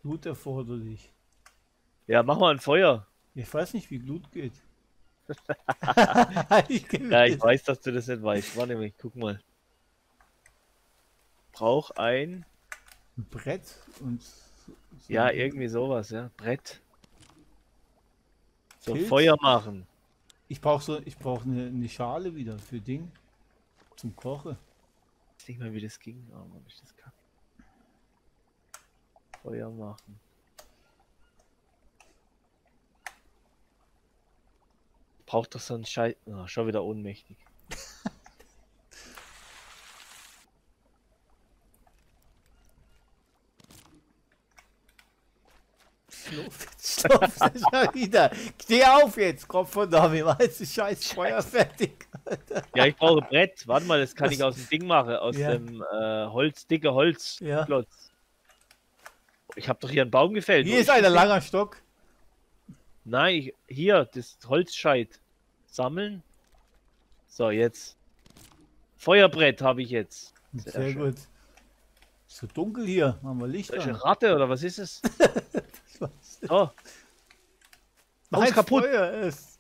Glut erforderlich. Ja, mach mal ein Feuer. Ich weiß nicht, wie Glut geht. Ja, ich weiß, dass du das nicht weißt. Warte mal, ich guck mal. Brauch ein... Brett und... Ja, irgendwie sowas, ja. Brett. So, Pilz. Feuer machen. Ich brauche eine Schale wieder für Ding. Zum Kochen. Ich weiß nicht mal, wie das ging. Oh Mann, ist das kacke. Feuer machen. Braucht doch so einen Scheiß... Oh, schon wieder ohnmächtig. Schlupf schon wieder. Steh auf jetzt, Kopf von da, wie meinst du, scheiß Feuer fertig. Ja, ich brauche Brett. Warte mal, das kann ich aus dem Ding machen. Aus Ja. dem Holz, dicke Holzklotz. Ja. Ich habe doch hier einen Baum gefällt. Hier ist ein langer Stock. Nein, hier, das Holzscheit. Sammeln. So, jetzt. Feuerbrett habe ich jetzt. Sehr gut. Ist so dunkel hier. Machen wir Licht Ist das an. eine Ratte oder was ist es? Oh. Nein, kaputt. Feuer ist.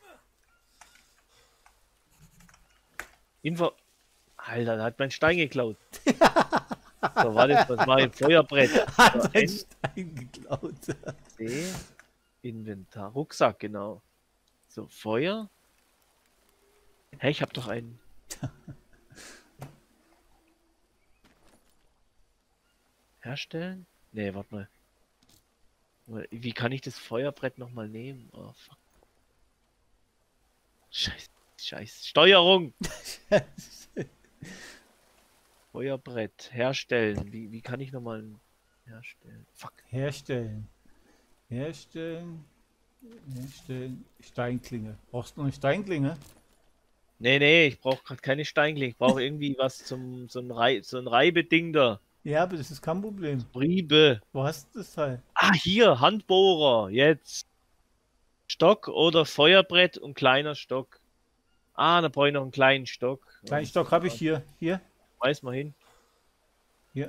Alter, da hat mein Stein geklaut. So, warte, was mache ich? Feuerbrett. Hat So, ein Stein geklaut. C. Inventar. Rucksack, genau. So, Feuer. Hä, ich habe doch einen. Herstellen? Nee, warte mal. Wie kann ich das Feuerbrett nochmal nehmen? Oh, fuck. Scheiße. Steuerung! Feuerbrett. Herstellen. Wie kann ich nochmal herstellen? Fuck. Herstellen. Steinklinge. Brauchst du noch eine Steinklinge? Nee, ich brauche gerade keine Steinklinge. Ich brauche irgendwie was so ein Reibeding da. Ja, aber das ist kein Problem. Briebe. Wo hast du das Teil? Ah, hier, Handbohrer. Jetzt. Stock oder Feuerbrett und kleiner Stock. Ah, da brauche ich noch einen kleinen Stock. Kleinen Stock habe ich hier. Hier. Weiß mal hin. Hier.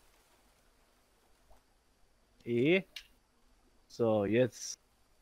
E. So, jetzt.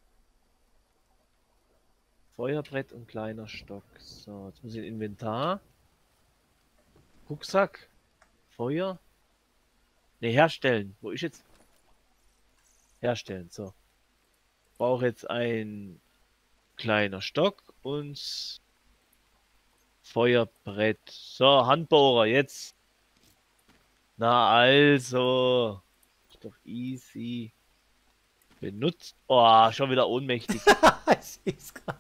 Feuerbrett und kleiner Stock. So, jetzt muss ich Inventar. Rucksack. Feuer. Ne, herstellen. Wo ist jetzt? Herstellen, so. Brauche jetzt ein kleiner Stock und Feuerbrett. So, Handbohrer, jetzt. Na also. Ist doch easy. Benutzt. Oh, schon wieder ohnmächtig. Ich seh's grad.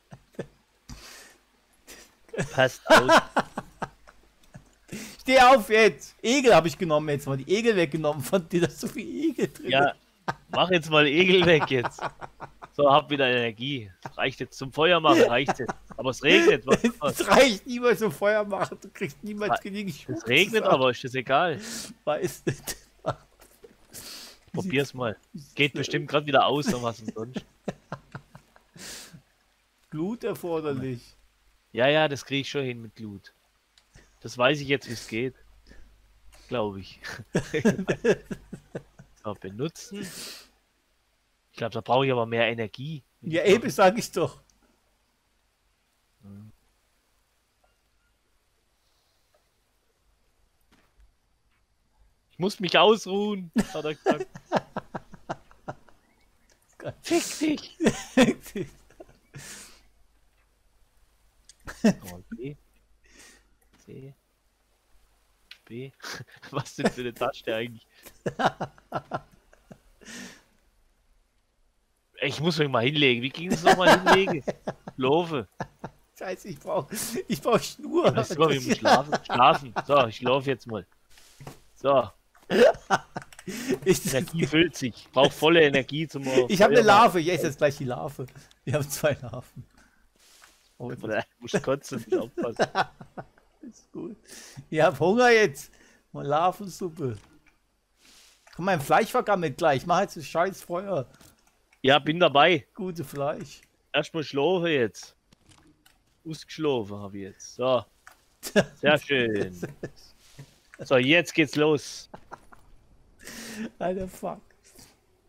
Passt aus. Steh auf jetzt! Egel habe ich genommen jetzt mal. Die Egel weggenommen von dir. Da ist so viel Egel drin. Ja, mach jetzt mal Egel weg jetzt. So, hab wieder Energie. Reicht jetzt zum Feuer machen, reicht jetzt. Aber es regnet. Was? Es reicht niemals zum Feuer machen. Du kriegst niemals genügend Schwung. Es regnet aber, ist das egal. Weiß nicht. Probier's mal. Geht bestimmt gerade wieder aus, oder was denn sonst. Glut erforderlich. Ja, das kriege ich schon hin mit Glut. Das weiß ich jetzt, wie es geht. Glaube ich. So, benutzen. Ich glaube, da brauche ich aber mehr Energie. Ja, eben sag ich doch. Ich muss mich ausruhen, hat er gesagt. Fick dich! Oh, B. C. B. Was sind für eine Tasche eigentlich? Ich muss mich mal hinlegen. Wie ging es nochmal hinlegen? Laufe. Scheiße, ich brauch Schnur. Das ist immer wie mit Schlafen. So, ich laufe jetzt mal. So. Energie füllt sich. Ich brauche volle Energie zum Ich habe eine Larve. Ich esse jetzt gleich die Larve. Wir haben 2 Larven. Oh, du musst kotzen, nicht aufpassen. Ist gut. Ich hab Hunger jetzt. Mal Larvensuppe. Komm, mein Fleisch vergammelt gleich. Ich mach jetzt das scheiß Feuer. Ja, bin dabei. Gute Fleisch. Erstmal schlafen jetzt. Ausgeschlafen habe ich jetzt. So. Sehr schön. So, jetzt geht's los. Alter, fuck.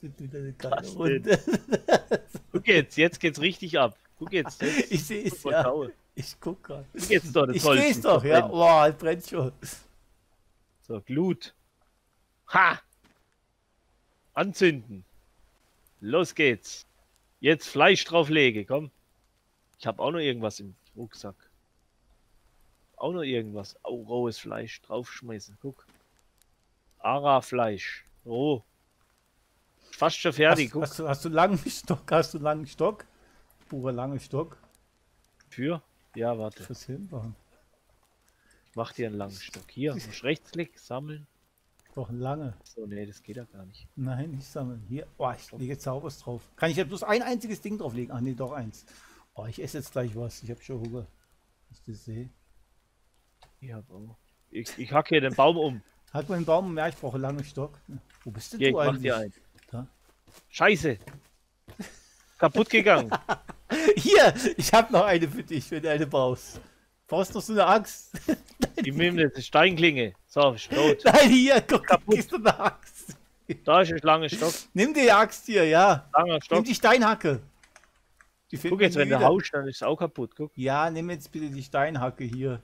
wird wieder eine geile Was Runde. Guck jetzt geht's richtig ab. Guck jetzt. Ich sehe es, ja. Ich guck gerade. Guck jetzt doch, das Ich sehe es doch, ja. brennt. Boah, es brennt schon. So, Glut. Ha! Anzünden. Los geht's. Jetzt Fleisch drauflege, komm. Ich habe auch noch irgendwas im Rucksack. Auch noch irgendwas. Oh, rohes Fleisch draufschmeißen. Guck. Ara-Fleisch. Oh. Fast schon fertig. Guck. Hast du langen Stock? Hast du langen Stock? Purer langen Stock. Für? Ja, warte. Fürs Hinbauen. Ich mach dir einen langen Stock. Hier, musst Rechtsklick, sammeln. Doch ein lange. So, nee, das geht ja gar nicht. Nein, nicht sammeln. Hier. Oh, ich lege jetzt Zaubers drauf. Kann ich ja bloß ein einziges Ding drauflegen? Ach nee, doch eins. Oh, ich esse jetzt gleich was. Ich habe schon Hunger. Ich das sehe. Ja, oh. Ich hacke hier den Baum um. Hat man einen Baum? Ja, ich brauche einen langen Stock. Wo bist denn Hier, ich du mach eigentlich? dir einen. Da. Scheiße. Kaputt gegangen. Hier, ich habe noch eine für dich, wenn du eine brauchst. Brauchst du noch so eine Axt? Die mit der Steinklinge. So, ist tot. Nein, hier, guck, Kaputt. gibst du eine Axt. Da ist ein langer Stock. Nimm die Axt hier, ja. Langer Nimm Stock. die Steinhacke. Die finden Guck jetzt, wir wenn du wieder. haust, dann ist es auch kaputt. Guck. Ja, nimm jetzt bitte die Steinhacke hier.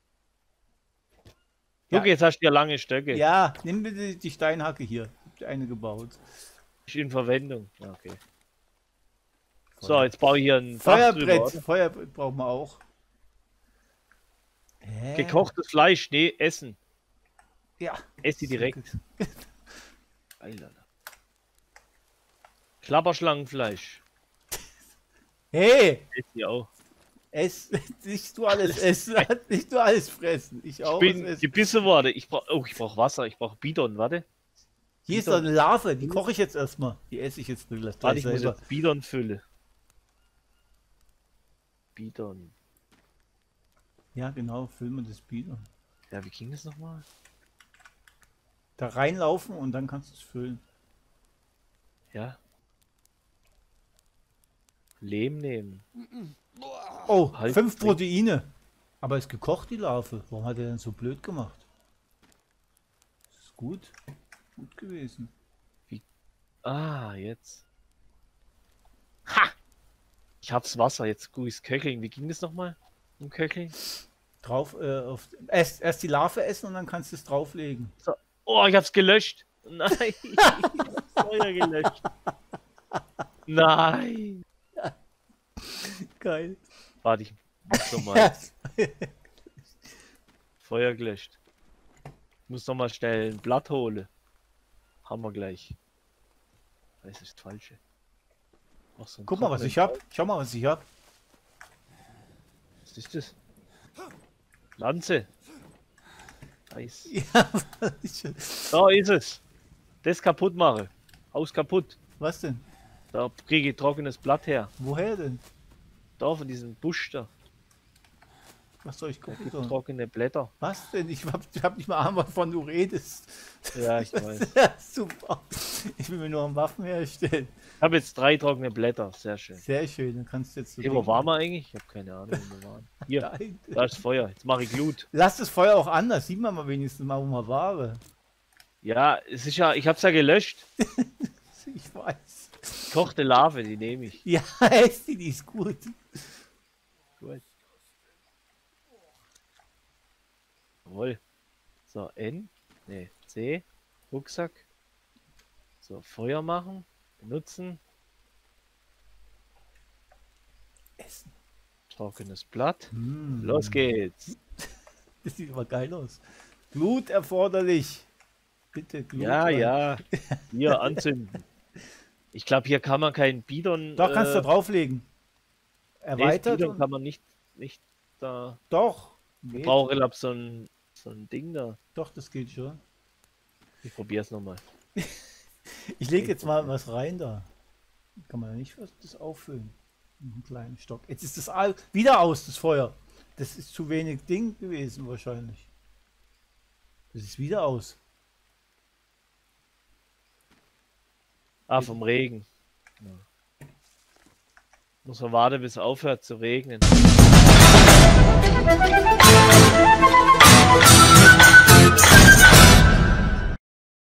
Guck, jetzt hast du ja lange Stöcke. Ja, nimm bitte die Steinhacke hier. Hab dir eine gebaut. Ist in Verwendung. Ja, okay. So, jetzt baue ich hier ein Dach drüber, Feuerbrett. oder? Feuerbrett brauchen wir auch. Hä? Gekochtes Fleisch, nee, essen. Ja. Ess die direkt. Alter. Klapperschlangenfleisch. Hey, Ess die auch. ess, nicht du alles essen, nicht du alles fressen. Ich auch. Ich bin was essen. gebissen worden. Ich brauch Wasser. Ich brauch Bidon. Warte. Hier ist doch eine Larve, die koche ich jetzt erstmal. Die esse ich jetzt nur Warte, gleich ich muss selber. jetzt Bidon füllen. Bidon. Ja, genau, füllen wir das Bier. Ja, wie ging das nochmal? Da reinlaufen und dann kannst du es füllen. Ja. Lehm nehmen. Oh, Halt 5 nicht. Proteine. Aber ist gekocht, die Larve. Warum hat er denn so blöd gemacht? Das ist gut. Gut gewesen. Ah, jetzt. Ha! Ich hab's Wasser, jetzt guck's köcheln. Wie ging das nochmal? Um Köcheln? Drauf, erst die Larve essen und dann kannst du es drauflegen. So. Oh, ich hab's gelöscht. Nein. Ich hab's Feuer gelöscht. Nein. Geil. Warte, ich muss nochmal. Feuer gelöscht. Ich muss nochmal schnell ein Blatt holen. Haben wir gleich. Das ist das Falsche. Ach, so ein Guck mal, was ich hab. Schau mal, was ich hab. Was ist das? Lanze. Nice. Ja, Da ist es. Das kaputt mache. Haus kaputt. was denn? Da kriege ich trockenes Blatt her. Woher denn? Da von diesem Busch da. Was soll ich gucken? sollen? Trockene Blätter. Was denn? Ich hab nicht mal Ahnung, wovon du redest. Ja, ich weiß. Ja, super. Ich will mir nur am Waffen herstellen. Ich habe jetzt 3 trockene Blätter. Sehr schön. Sehr schön, dann kannst du jetzt so. Hey, wo waren wir eigentlich? Ich habe keine Ahnung, wo wir waren. Hier, Nein. da ist Feuer. Jetzt mache ich Glut. Lass das Feuer auch an, da sieht man mal wenigstens mal, wo man war. Ja, es ist ja, ich habe es ja gelöscht. Ich weiß. Kochte Larve, die nehme ich. Ja, ist die ist gut. Gut. Jawohl. So, N. Ne, C. Rucksack. So, Feuer machen. Benutzen. Essen. Trockenes Blatt. Mm. Los geht's. Das sieht aber geil aus. Blut erforderlich. Bitte, Blut. Ja, rein. ja. Hier anzünden. Ich glaube, hier kann man keinen Bidon. Doch, kannst du drauflegen. Nee, Erweitert. Bidon und- kann man nicht da. Doch. Ich Geht. brauche, glaube so ein Ding da. Doch, das geht schon. Ich probiere es nochmal. Ich lege jetzt mal was rein da. Kann man ja nicht das auffüllen. Einen kleinen Stock. Jetzt ist das wieder aus, das Feuer. Das ist zu wenig Ding gewesen wahrscheinlich. Das ist wieder aus. Ah, vom Regen. Ja. Muss man warten, bis es aufhört zu regnen.